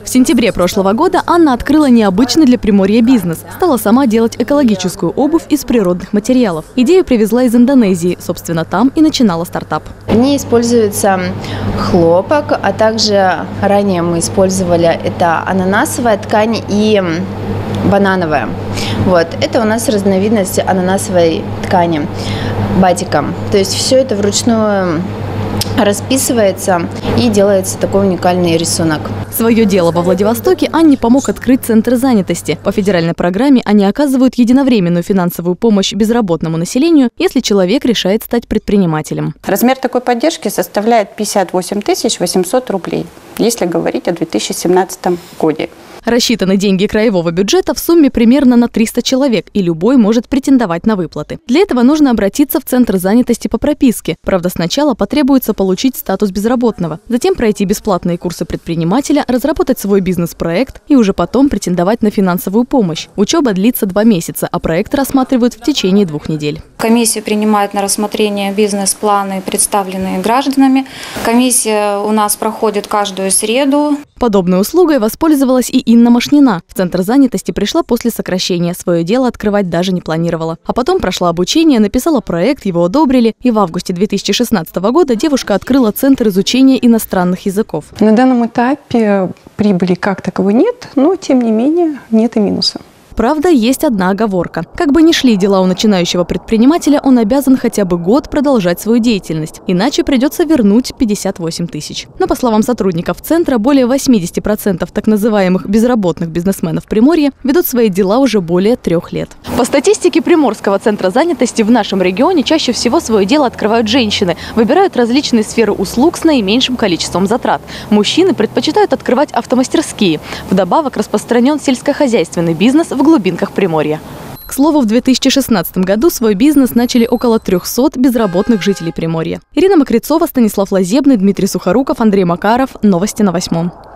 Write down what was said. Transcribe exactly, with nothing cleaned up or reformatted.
В сентябре прошлого года Анна открыла необычный для Приморья бизнес. Стала сама делать экологическую обувь из природных материалов. Идею привезла из Индонезии. Собственно, там и начинала стартап. В ней используется хлопок, а также ранее мы использовали это ананасовая ткань и банановая. Вот. Это у нас разновидность ананасовой ткани, батика. То есть все это вручную расписывается и делается такой уникальный рисунок. Свое дело во Владивостоке Анне помог открыть Центр занятости. По федеральной программе они оказывают единовременную финансовую помощь безработному населению, если человек решает стать предпринимателем. Размер такой поддержки составляет пятьдесят восемь тысяч восемьсот рублей, если говорить о две тысячи семнадцатом году. Рассчитаны деньги краевого бюджета в сумме примерно на триста человек, и любой может претендовать на выплаты. Для этого нужно обратиться в Центр занятости по прописке. Правда, сначала потребуется получить статус безработного, затем пройти бесплатные курсы предпринимателя, разработать свой бизнес-проект и уже потом претендовать на финансовую помощь. Учеба длится два месяца, а проект рассматривают в течение двух недель. Комиссия принимает на рассмотрение бизнес-планы, представленные гражданами. Комиссия у нас проходит каждую среду. Подобной услугой воспользовалась и Инна Машнина. В Центр занятости пришла после сокращения. Свое дело открывать даже не планировала. А потом прошла обучение, написала проект, его одобрили. И в августе две тысячи шестнадцатого года девушка открыла Центр изучения иностранных языков. На данном этапе прибыли как таковой нет, но тем не менее нет и минуса. Правда, есть одна оговорка. Как бы ни шли дела у начинающего предпринимателя, он обязан хотя бы год продолжать свою деятельность. Иначе придется вернуть пятьдесят восемь тысяч. Но, по словам сотрудников Центра, более восьмидесяти процентов так называемых безработных бизнесменов Приморья ведут свои дела уже более трех лет. По статистике Приморского центра занятости в нашем регионе чаще всего свое дело открывают женщины. Выбирают различные сферы услуг с наименьшим количеством затрат. Мужчины предпочитают открывать автомастерские. Вдобавок распространен сельскохозяйственный бизнес в глубинках Приморья. К слову, в две тысячи шестнадцатом году свой бизнес начали около трёхсот безработных жителей Приморья. Ирина Мокрицова, Станислав Лазебный, Дмитрий Сухоруков, Андрей Макаров. Новости на восьмом.